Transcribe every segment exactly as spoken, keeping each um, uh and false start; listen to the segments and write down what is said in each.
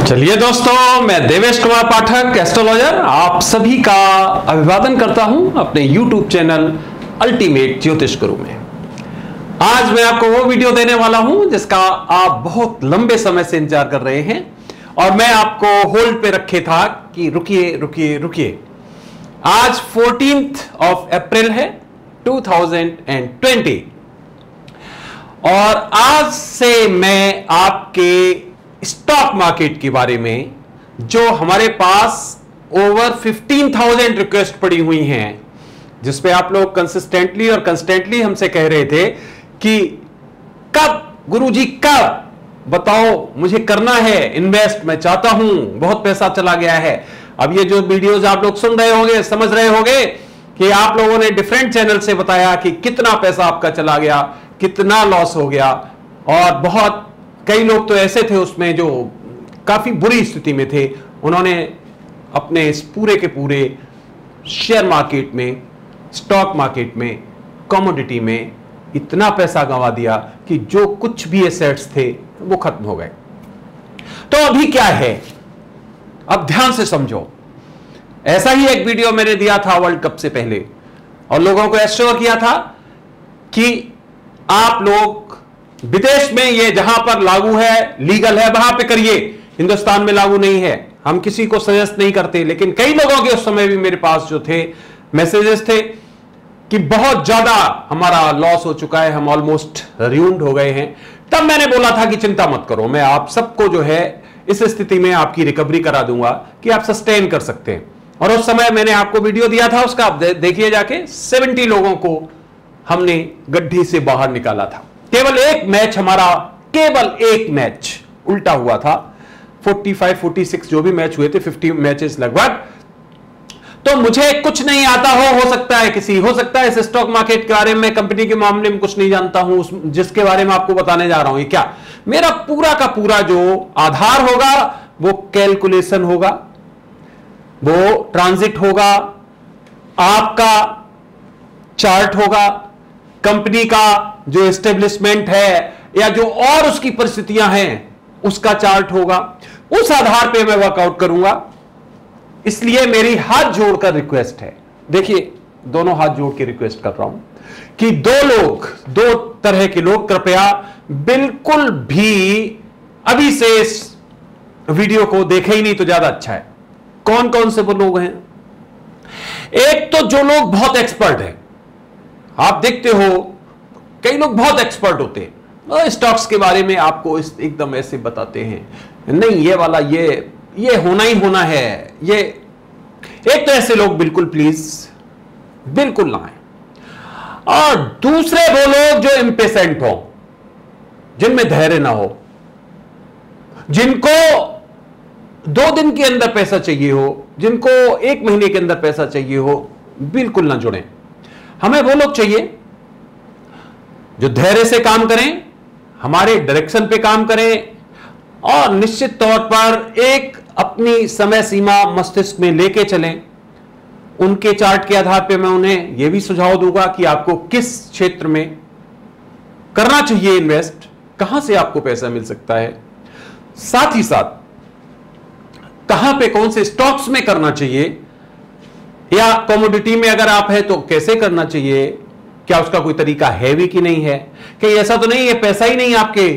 चलिए दोस्तों, मैं देवेश कुमार पाठक एस्ट्रोलॉजर आप सभी का अभिवादन करता हूं अपने यूट्यूब चैनल अल्टीमेट ज्योतिष गुरु में। आज मैं आपको वो वीडियो देने वाला हूं जिसका आप बहुत लंबे समय से इंतजार कर रहे हैं और मैं आपको होल्ड पे रखे था कि रुकिए रुकिए रुकिए। आज फोर्टीन्थ ऑफ अप्रैल है टू थाउजेंड ट्वेंटी और आज से मैं आपके स्टॉक मार्केट के बारे में, जो हमारे पास ओवर फिफ्टीन थाउजेंड रिक्वेस्ट पड़ी हुई हैं, जिसपे आप लोग कंसिस्टेंटली और कंस्टेंटली हमसे कह रहे थे कि कब गुरुजी कब बताओ, मुझे करना है इन्वेस्ट, मैं चाहता हूं, बहुत पैसा चला गया है। अब ये जो वीडियोस आप लोग सुन रहे होंगे, समझ रहे होंगे कि आप लोगों ने डिफरेंट चैनल से बताया कि कितना पैसा आपका चला गया, कितना लॉस हो गया, और बहुत कई लोग तो ऐसे थे उसमें जो काफी बुरी स्थिति में थे। उन्होंने अपने इस पूरे के पूरे शेयर मार्केट में, स्टॉक मार्केट में, कमोडिटी में इतना पैसा गंवा दिया कि जो कुछ भी एसेट्स थे वो खत्म हो गए। तो अभी क्या है, अब ध्यान से समझो। ऐसा ही एक वीडियो मैंने दिया था वर्ल्ड कप से पहले और लोगों को एश्योर किया था कि आप लोग विदेश में, ये जहां पर लागू है, लीगल है, वहां पे करिए, हिंदुस्तान में लागू नहीं है। हम किसी को सजेस्ट नहीं करते, लेकिन कई लोगों के उस समय भी मेरे पास जो थे मैसेजेस थे कि बहुत ज्यादा हमारा लॉस हो चुका है, हम ऑलमोस्ट र्यून्ड हो गए हैं। तब मैंने बोला था कि चिंता मत करो, मैं आप सबको जो है इस स्थिति में आपकी रिकवरी करा दूंगा कि आप सस्टेन कर सकते हैं। और उस समय मैंने आपको वीडियो दिया था, उसका आप देखिए जाके, सत्तर लोगों को हमने गड्ढे से बाहर निकाला था। केवल एक मैच हमारा, केवल एक मैच उल्टा हुआ था। पैंतालीस, छियालीस जो भी मैच हुए थे, पचास मैचेस लगभग। तो मुझे कुछ नहीं आता हो हो सकता है किसी, हो सकता है इस स्टॉक मार्केट के बारे में, कंपनी के मामले में कुछ नहीं जानता हूं, जिसके बारे में आपको बताने जा रहा हूं। ये क्या, मेरा पूरा का पूरा जो आधार होगा वो कैलकुलेशन होगा, वो ट्रांजिट होगा, आपका चार्ट होगा, कंपनी का जो एस्टेब्लिशमेंट है या जो और उसकी परिस्थितियां हैं उसका चार्ट होगा। उस आधार पे मैं वर्कआउट करूंगा। इसलिए मेरी हाथ जोड़कर रिक्वेस्ट है, देखिए दोनों हाथ जोड़ के रिक्वेस्ट कर रहा हूं कि दो लोग, दो तरह के लोग कृपया बिल्कुल भी अभी से इस वीडियो को देखे ही नहीं तो ज्यादा अच्छा है। कौन कौन से वो लोग हैं? एक तो जो लोग बहुत एक्सपर्ट हैं, आप देखते हो कई लोग बहुत एक्सपर्ट होते हैं स्टॉक्स के बारे में, आपको इस एकदम ऐसे बताते हैं, नहीं ये वाला ये ये होना ही होना है ये। एक तो ऐसे लोग बिल्कुल प्लीज बिल्कुल ना आए। और दूसरे वो लोग जो इम्पेशेंट हो, जिनमें धैर्य ना हो, जिनको दो दिन के अंदर पैसा चाहिए हो, जिनको एक महीने के अंदर पैसा चाहिए हो, बिल्कुल ना जुड़ें। हमें वो लोग चाहिए जो धैर्य से काम करें, हमारे डायरेक्शन पे काम करें और निश्चित तौर पर एक अपनी समय सीमा मस्तिष्क में लेके चलें। उनके चार्ट के आधार पे मैं उन्हें यह भी सुझाव दूंगा कि आपको किस क्षेत्र में करना चाहिए इन्वेस्ट, कहां से आपको पैसा मिल सकता है, साथ ही साथ कहां पे कौन से स्टॉक्स में करना चाहिए, या कमोडिटी में अगर आप है तो कैसे करना चाहिए, क्या उसका कोई तरीका है भी कि नहीं है, कि ऐसा तो नहीं है पैसा ही नहीं आपके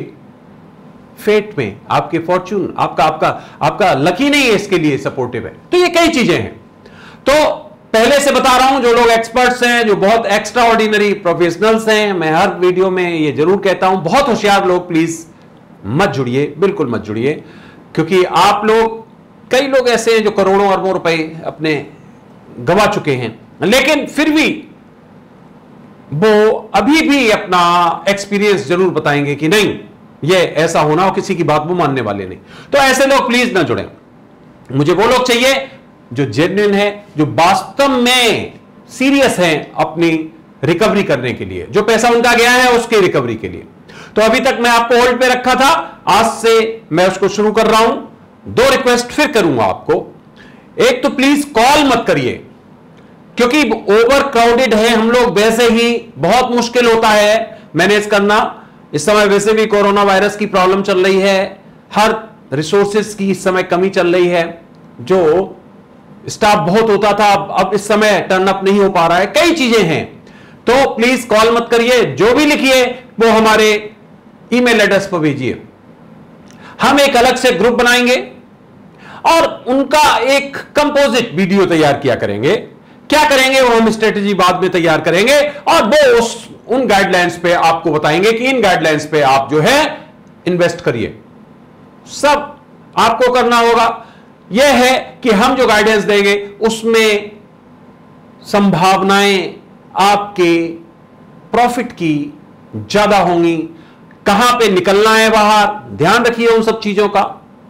फेट में, आपके फॉर्च्यून, आपका आपका आपका लकी नहीं है इसके लिए सपोर्टिव है। तो ये कई चीजें हैं। तो पहले से बता रहा हूं, जो लोग एक्सपर्ट्स हैं, जो बहुत एक्स्ट्रा ऑर्डिनरी प्रोफेशनल्स हैं, मैं हर वीडियो में ये जरूर कहता हूं, बहुत होशियार लोग प्लीज मत जुड़िए, बिल्कुल मत जुड़िए, क्योंकि आप लोग, कई लोग ऐसे हैं जो करोड़ों अरबों रुपए अपने गवा चुके हैं, लेकिन फिर भी वो अभी भी अपना एक्सपीरियंस जरूर बताएंगे कि नहीं ये ऐसा होना, और किसी की बात वो मानने वाले नहीं। तो ऐसे लोग प्लीज ना जुड़ें। मुझे वो लोग चाहिए जो जेन्युइन है, जो वास्तव में सीरियस हैं अपनी रिकवरी करने के लिए, जो पैसा उनका गया है उसके रिकवरी के लिए। तो अभी तक मैं आपको होल्ड पे रखा था, आज से मैं उसको शुरू कर रहा हूं। दो रिक्वेस्ट फिर करूंगा आपको। एक तो प्लीज कॉल मत करिए, क्योंकि ओवर क्राउडेड है हम लोग, वैसे ही बहुत मुश्किल होता है मैनेज करना। इस समय वैसे भी कोरोना वायरस की प्रॉब्लम चल रही है, हर रिसोर्सेज की इस समय कमी चल रही है, जो स्टाफ बहुत होता था अब अब इस समय टर्न अप नहीं हो पा रहा है, कई चीजें हैं। तो प्लीज कॉल मत करिए, जो भी लिखिए वो हमारे ईमेल एड्रेस पर भेजिए। हम एक अलग से ग्रुप बनाएंगे और उनका एक कंपोजिट वीडियो तैयार किया करेंगे। क्या करेंगे वो हम स्ट्रेटेजी बाद में तैयार करेंगे और वो उस उन गाइडलाइंस पे आपको बताएंगे कि इन गाइडलाइंस पे आप जो है इन्वेस्ट करिए। सब आपको करना होगा। यह है कि हम जो गाइडेंस देंगे उसमें संभावनाएं आपके प्रॉफिट की ज्यादा होंगी। कहां पे निकलना है बाहर, ध्यान रखिए उन सब चीजों का।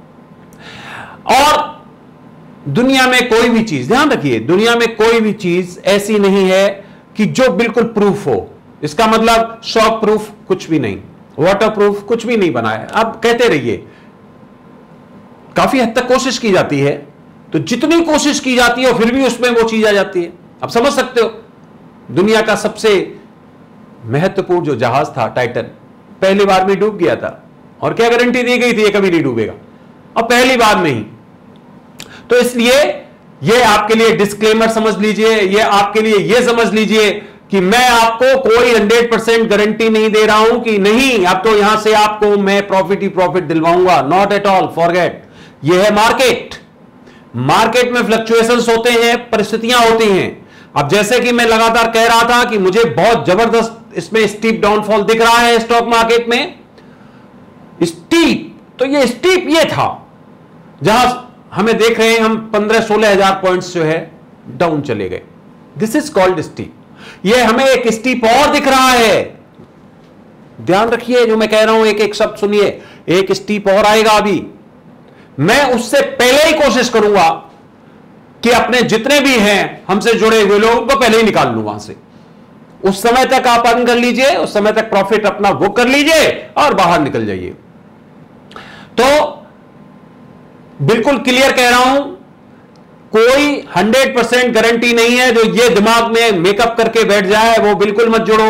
और दुनिया में कोई भी चीज, ध्यान रखिए, दुनिया में कोई भी चीज ऐसी नहीं है कि जो बिल्कुल प्रूफ हो। इसका मतलब शॉक प्रूफ कुछ भी नहीं, वाटर प्रूफ कुछ भी नहीं बना है। अब कहते रहिए, काफी हद तक कोशिश की जाती है, तो जितनी कोशिश की जाती है फिर भी उसमें वो चीज आ जाती है। अब समझ सकते हो, दुनिया का सबसे महत्वपूर्ण जो जहाज था टाइटन, पहली बार में डूब गया था और क्या गारंटी दी गई थी ये कभी नहीं डूबेगा, और पहली बार में ही। तो इसलिए ये आपके लिए डिस्क्लेमर समझ लीजिए, ये आपके लिए ये समझ लीजिए कि मैं आपको कोई हंड्रेड परसेंट गारंटी नहीं दे रहा हूं कि नहीं अब तो यहां से आपको मैं प्रॉफिट ही प्रॉफिट दिलवाऊंगा, नॉट एट ऑल, फॉरगेट। ये है मार्केट। मार्केट में फ्लक्चुएशंस होते हैं, परिस्थितियां होती हैं। अब जैसे कि मैं लगातार कह रहा था कि मुझे बहुत जबरदस्त इसमें स्टीप डाउनफॉल दिख रहा है स्टॉक मार्केट में। स्टीप, तो ये स्टीप ये था जहां हमें देख रहे हैं हम पंद्रह सोलह हजार पॉइंट्स जो है डाउन चले गए। This is called steep. ये हमें एक स्टीप और दिख रहा है। ध्यान रखिए जो मैं कह रहा हूं, एक एक शब्द सुनिए। एक स्टीप और आएगा अभी। मैं उससे पहले ही कोशिश करूंगा कि अपने जितने भी हैं हमसे जुड़े हुए लोगों को पहले ही निकाल लूं वहां से। उस समय तक आप अर्न कर लीजिए, उस समय तक प्रॉफिट अपना बुक कर लीजिए और बाहर निकल जाइए। तो बिल्कुल क्लियर कह रहा हूं, कोई हंड्रेड परसेंट गारंटी नहीं है। जो ये दिमाग में मेकअप करके बैठ जाए वो बिल्कुल मत जोड़ो।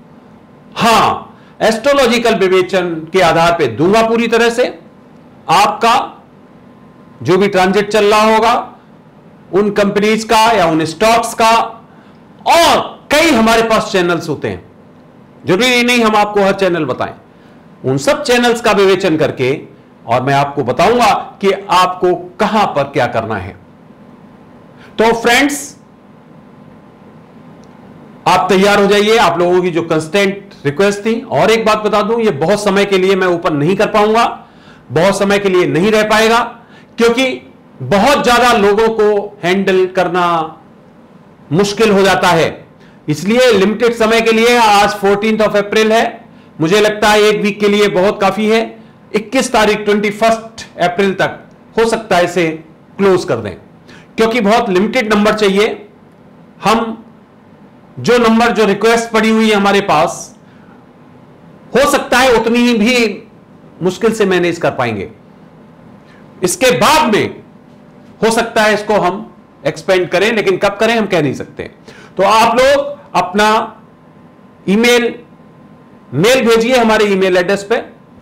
हां, एस्ट्रोलॉजिकल विवेचन के आधार पे दूंगा पूरी तरह से। आपका जो भी ट्रांजिट चल रहा होगा उन कंपनीज का या उन स्टॉक्स का, और कई हमारे पास चैनल्स होते हैं, जरूरी नहीं हम आपको हर चैनल बताएं। उन सब चैनल्स का विवेचन करके और मैं आपको बताऊंगा कि आपको कहां पर क्या करना है। तो फ्रेंड्स, आप तैयार हो जाइए। आप लोगों की जो कंस्टेंट रिक्वेस्ट थी, और एक बात बता दूं, ये बहुत समय के लिए मैं ऊपर नहीं कर पाऊंगा, बहुत समय के लिए नहीं रह पाएगा, क्योंकि बहुत ज्यादा लोगों को हैंडल करना मुश्किल हो जाता है। इसलिए लिमिटेड समय के लिए, आज फोर्टीन्थ ऑफ अप्रैल है, मुझे लगता है एक वीक के लिए बहुत काफी है। इक्कीस तारीख ट्वेंटी फर्स्ट अप्रैल तक हो सकता है इसे क्लोज कर दें, क्योंकि बहुत लिमिटेड नंबर चाहिए। हम जो नंबर जो रिक्वेस्ट पड़ी हुई है हमारे पास, हो सकता है उतनी भी मुश्किल से मैनेज कर पाएंगे। इसके बाद में हो सकता है इसको हम एक्सपेंड करें, लेकिन कब करें हम कह नहीं सकते। तो आप लोग अपना ईमेल मेल भेजिए हमारे ईमेल एड्रेस पे।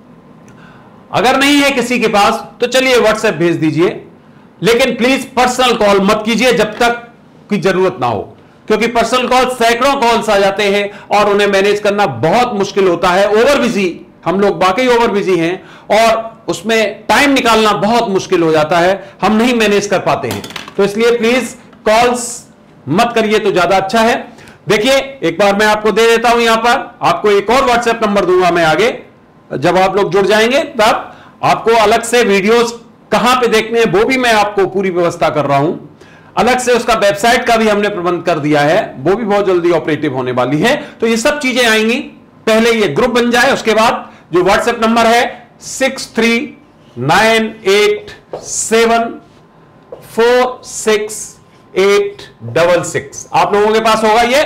अगर नहीं है किसी के पास तो चलिए व्हाट्सएप भेज दीजिए, लेकिन प्लीज पर्सनल कॉल मत कीजिए जब तक की जरूरत ना हो, क्योंकि पर्सनल कॉल सैकड़ों कॉल्स आ जाते हैं और उन्हें मैनेज करना बहुत मुश्किल होता है। ओवर बिजी, हम लोग वाकई ओवर बिजी हैं और उसमें टाइम निकालना बहुत मुश्किल हो जाता है, हम नहीं मैनेज कर पाते हैं। तो इसलिए प्लीज कॉल्स मत करिए तो ज्यादा अच्छा है। देखिए एक बार मैं आपको दे देता हूं, यहां पर आपको एक और व्हाट्सएप नंबर दूंगा मैं आगे, जब आप लोग जुड़ जाएंगे तब आपको अलग से वीडियोस कहां पे देखने हैं वो भी मैं आपको पूरी व्यवस्था कर रहा हूं। अलग से उसका वेबसाइट का भी हमने प्रबंध कर दिया है, वो भी बहुत जल्दी ऑपरेटिव होने वाली है। तो ये सब चीजें आएंगी, पहले ये ग्रुप बन जाए, उसके बाद जो व्हाट्सएप नंबर है six three nine eight seven four six eight double six आप लोगों के पास होगा ये।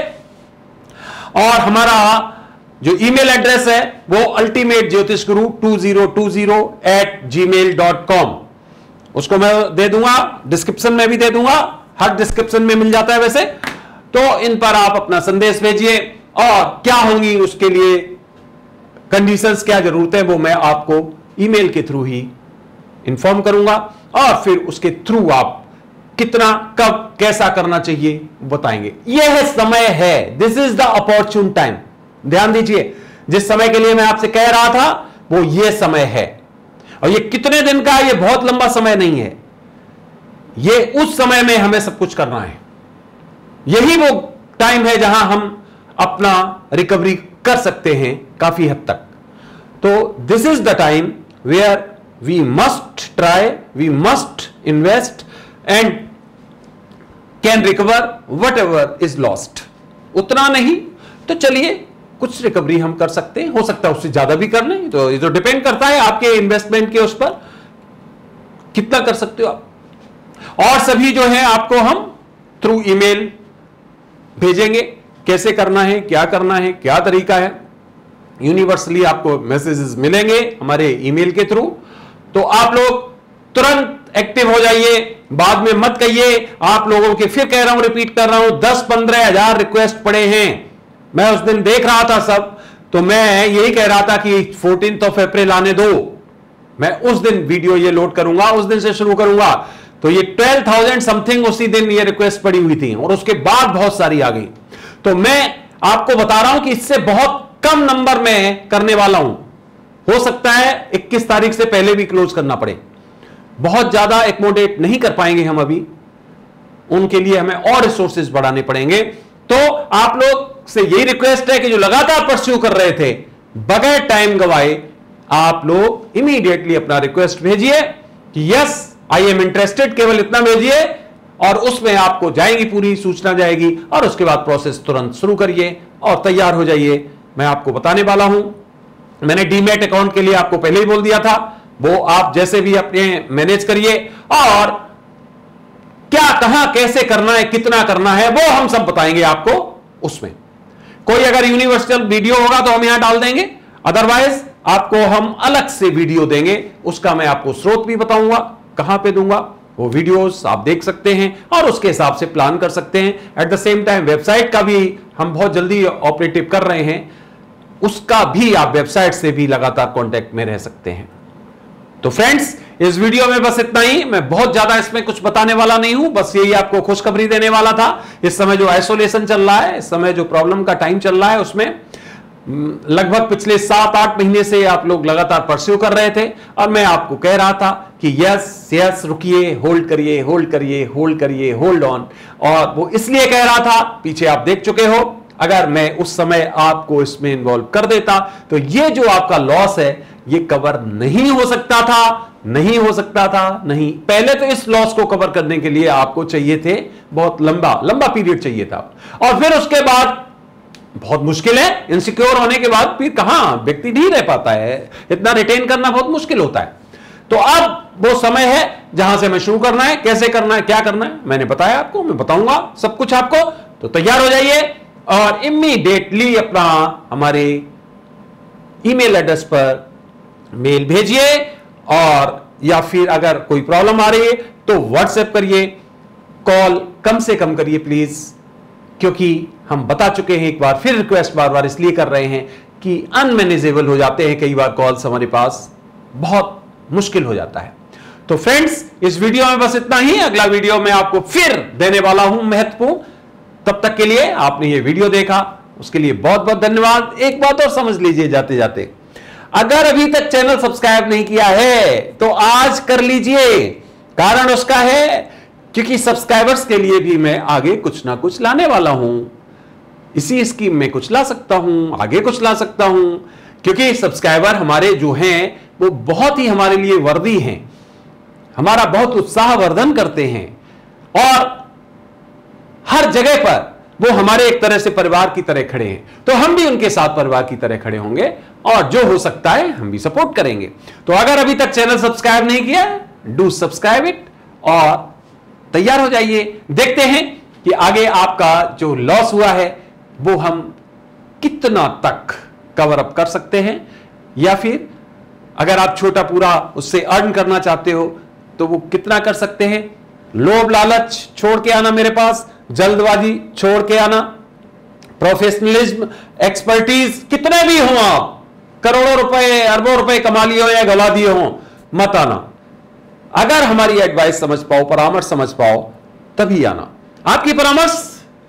और हमारा जो ईमेल एड्रेस है वो ultimate jyotish guru two zero two zero eight G mail dot com, उसको मैं दे दूंगा, डिस्क्रिप्शन में भी दे दूंगा, हर डिस्क्रिप्शन में मिल जाता है वैसे। तो इन पर आप अपना संदेश भेजिए और क्या होंगी उसके लिए कंडीशंस, क्या जरूरत है, वो मैं आपको ईमेल के थ्रू ही इंफॉर्म करूंगा और फिर उसके थ्रू आप कितना कब कैसा करना चाहिए बताएंगे। यह समय है, this is the opportune time. ध्यान दीजिए, जिस समय के लिए मैं आपसे कह रहा था वो ये समय है, और ये कितने दिन का, ये बहुत लंबा समय नहीं है, ये उस समय में हमें सब कुछ करना है। यही वो टाइम है जहां हम अपना रिकवरी कर सकते हैं काफी हद तक। तो this is the time where we must try, we must invest and can recover whatever is lost. उतना नहीं तो चलिए कुछ रिकवरी हम कर सकते हैं, हो सकता है उससे ज्यादा भी कर लें, तो ये तो डिपेंड करता है आपके इन्वेस्टमेंट के उस पर कितना कर सकते हो आप। और सभी जो है आपको हम थ्रू ईमेल भेजेंगे, कैसे करना है, क्या करना है, क्या तरीका है, यूनिवर्सली आपको मैसेजेस मिलेंगे हमारे ईमेल के थ्रू। तो आप लोग तुरंत एक्टिव हो जाइए, बाद में मत कहिए आप लोगों के, फिर कह रहा हूं, रिपीट कर रहा हूं, दस पंद्रह हजार रिक्वेस्ट पड़े हैं। मैं उस दिन देख रहा था सब, तो मैं यही कह रहा था कि फोर्टीन्थ ऑफ अप्रैल आने दो, मैं उस दिन वीडियो ये लोड करूंगा, उस दिन से शुरू करूंगा। तो ये ट्वेल्व थाउजेंड समथिंग उसी दिन ये रिक्वेस्ट पड़ी हुई थी, और उसके बाद बहुत सारी आ गई। तो मैं आपको बता रहा हूं कि इससे बहुत कम नंबर में करने वाला हूं, हो सकता है इक्कीस तारीख से पहले भी क्लोज करना पड़े, बहुत ज्यादा एकोमोडेट नहीं कर पाएंगे हम अभी, उनके लिए हमें और रिसोर्सेज बढ़ाने पड़ेंगे। तो आप लोग से यही रिक्वेस्ट है कि जो लगातार परस्यू कर रहे थे, बगैर टाइम गवाए आप लोग इमीडिएटली अपना रिक्वेस्ट भेजिए कि यस आई एम इंटरेस्टेड, केवल इतना भेजिए, और उसमें आपको जाएगी, पूरी सूचना जाएगी, और उसके बाद प्रोसेस तुरंत शुरू करिए और तैयार हो जाइए। मैं आपको बताने वाला हूं, मैंने डीमैट अकाउंट के लिए आपको पहले ही बोल दिया था, वो आप जैसे भी अपने मैनेज करिए, और क्या कहां कैसे करना है, कितना करना है, वो हम सब बताएंगे आपको। उसमें कोई अगर यूनिवर्सल वीडियो होगा तो हम यहां डाल देंगे, अदरवाइज आपको हम अलग से वीडियो देंगे, उसका मैं आपको स्रोत भी बताऊंगा, कहां पे दूंगा, वो वीडियोस आप देख सकते हैं और उसके हिसाब से प्लान कर सकते हैं। At the same time website का भी हम बहुत जल्दी ऑपरेटिव कर रहे हैं, उसका भी आप वेबसाइट से भी लगातार कांटेक्ट में रह सकते हैं। तो फ्रेंड्स, इस वीडियो में बस इतना ही, मैं बहुत ज्यादा इसमें कुछ बताने वाला नहीं हूं, बस यही आपको खुशखबरी देने वाला था। इस समय जो आइसोलेशन चल रहा है, इस समय जो प्रॉब्लम का टाइम चल रहा है, उसमें लगभग पिछले सात आठ महीने से आप लोग लगातार परस्यू कर रहे थे, और मैं आपको कह रहा था कि यस यस रुकिए, होल्ड करिए, होल्ड करिए, होल्ड करिए, होल्ड ऑन। और वो इसलिए कह रहा था, पीछे आप देख चुके हो, अगर मैं उस समय आपको इसमें इन्वॉल्व कर देता तो ये जो आपका लॉस है ये कवर नहीं हो सकता था, नहीं हो सकता था, नहीं। पहले तो इस लॉस को कवर करने के लिए आपको चाहिए थे बहुत लंबा लंबा पीरियड चाहिए था, और फिर उसके बाद बहुत मुश्किल है, इनसिक्योर होने के बाद फिर कहां व्यक्ति नहीं रह पाता है, इतना रिटेन करना बहुत मुश्किल होता है। तो अब वो समय है जहां से मैं शुरू करना है, कैसे करना है, क्या करना है, मैंने बताया आपको, मैं बताऊंगा सब कुछ आपको। तो तैयार हो जाइए और इमीडिएटली अपना हमारे ईमेल एड्रेस पर मेल भेजिए, और या फिर अगर कोई प्रॉब्लम आ रही है तो व्हाट्सएप करिए, कॉल कम से कम करिए प्लीज, क्योंकि हम बता चुके हैं एक बार, फिर रिक्वेस्ट बार बार इसलिए कर रहे हैं कि अनमैनेजेबल हो जाते हैं कई बार कॉल्स, हमारे पास बहुत मुश्किल हो जाता है। तो फ्रेंड्स, इस वीडियो में बस इतना ही, अगला वीडियो में आपको फिर देने वाला हूं महत्वपूर्ण। तब तक के लिए आपने ये वीडियो देखा, उसके लिए बहुत बहुत धन्यवाद। एक बात और समझ लीजिए जाते जाते, अगर अभी तक चैनल सब्सक्राइब नहीं किया है तो आज कर लीजिए, कारण उसका है क्योंकि सब्सक्राइबर्स के लिए भी मैं आगे कुछ ना कुछ लाने वाला हूं, इसी स्कीम में कुछ ला सकता हूं, आगे कुछ ला सकता हूं, क्योंकि सब्सक्राइबर हमारे जो हैं वो बहुत ही हमारे लिए वर्दी हैं, हमारा बहुत उत्साहवर्धन करते हैं, और हर जगह पर वो हमारे एक तरह से परिवार की तरह खड़े हैं, तो हम भी उनके साथ परिवार की तरह खड़े होंगे, और जो हो सकता है हम भी सपोर्ट करेंगे। तो अगर अभी तक चैनल सब्सक्राइब नहीं किया, डू सब्सक्राइब इट और तैयार हो जाइए। देखते हैं कि आगे आपका जो लॉस हुआ है वो हम कितना तक कवर अप कर सकते हैं, या फिर अगर आप छोटा पूरा उससे अर्न करना चाहते हो तो वो कितना कर सकते हैं। लोभ लालच छोड़ के आना मेरे पास, जल्दबाजी छोड़ के आना, प्रोफेशनलिज्म, एक्सपर्टीज कितने भी हो, आप करोड़ों रुपए अरबों रुपए कमा लिए हो या गला दिए हो, मत आना। अगर हमारी एडवाइस समझ पाओ, परामर्श समझ पाओ, तभी आना। आपकी परामर्श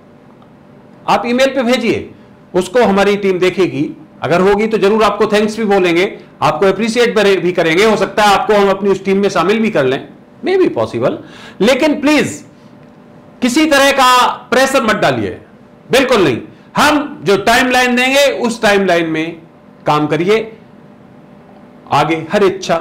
आप ईमेल पे भेजिए, उसको हमारी टीम देखेगी। अगर होगी तो जरूर आपको थैंक्स भी बोलेंगे, आपको अप्रिशिएट भी करेंगे। हो सकता है आपको हम अपनी उस टीम में शामिल भी कर लें, मे बी पॉसिबल। लेकिन प्लीज किसी तरह का प्रेशर मत डालिए, बिल्कुल नहीं। हम जो टाइमलाइन देंगे उस टाइमलाइन में काम करिए, आगे हर इच्छा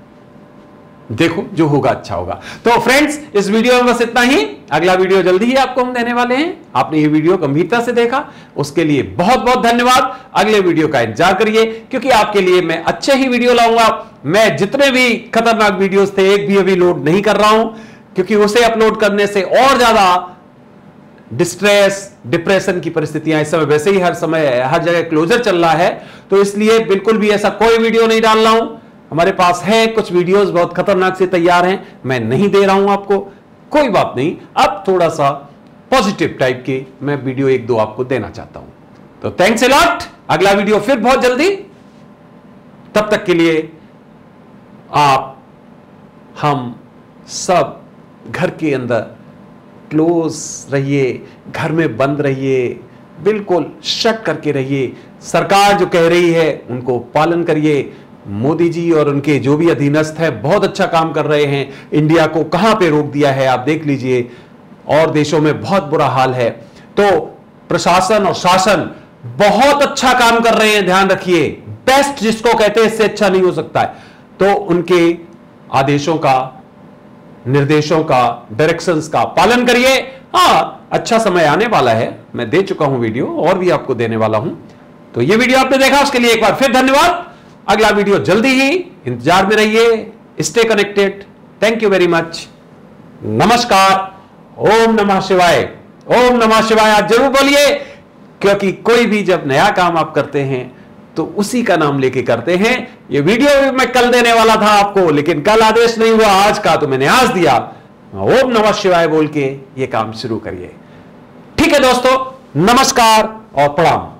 देखो, जो होगा अच्छा होगा। तो फ्रेंड्स, इस वीडियो में बस इतना ही। अगला वीडियो जल्दी ही आपको हम देने वाले हैं। आपने ये वीडियो गंभीरता से देखा, उसके लिए बहुत बहुत धन्यवाद। अगले वीडियो का इंतजार करिए, क्योंकि आपके लिए मैं अच्छे ही वीडियो लाऊंगा। मैं जितने भी खतरनाक वीडियोस थे, एक भी अभी लोड नहीं कर रहा हूं, क्योंकि उसे अपलोड करने से और ज्यादा डिस्ट्रेस, डिप्रेशन की परिस्थितियां इस समय वैसे ही हर समय हर जगह क्लोजर चल रहा है, तो इसलिए बिल्कुल भी ऐसा कोई वीडियो नहीं डाल रहा हूं। हमारे पास है कुछ वीडियोस बहुत खतरनाक से तैयार हैं, मैं नहीं दे रहा हूं आपको, कोई बात नहीं। अब थोड़ा सा पॉजिटिव टाइप के मैं वीडियो एक दो आपको देना चाहता हूं। तो थैंक्स अ लॉट। अगला वीडियो फिर बहुत जल्दी। तब तक के लिए आप हम सब घर के अंदर क्लोज रहिए, घर में बंद रहिए, बिल्कुल शट करके रहिए। सरकार जो कह रही है उनको पालन करिए। मोदी जी और उनके जो भी अधीनस्थ है बहुत अच्छा काम कर रहे हैं। इंडिया को कहां पे रोक दिया है आप देख लीजिए, और देशों में बहुत बुरा हाल है। तो प्रशासन और शासन बहुत अच्छा काम कर रहे हैं, ध्यान रखिए। बेस्ट जिसको कहते हैं इससे अच्छा नहीं हो सकता है। तो उनके आदेशों का, निर्देशों का, डायरेक्शंस का पालन करिए। हाँ, अच्छा समय आने वाला है, मैं दे चुका हूं वीडियो, और भी आपको देने वाला हूं। तो ये वीडियो आपने देखा, उसके लिए एक बार फिर धन्यवाद। अगला वीडियो जल्दी ही, इंतजार में रहिए। Stay connected. Thank you very much. नमस्कार। ओम नमः शिवाय। ओम नमः शिवाय आज जरूर बोलिए, क्योंकि कोई भी जब नया काम आप करते हैं तो उसी का नाम लेके करते हैं। ये वीडियो भी मैं कल देने वाला था आपको, लेकिन कल आदेश नहीं हुआ आज का, तो मैंने आज दिया। ओम नमः शिवाय बोल के ये काम शुरू करिए। ठीक है दोस्तों, नमस्कार और प्रणाम।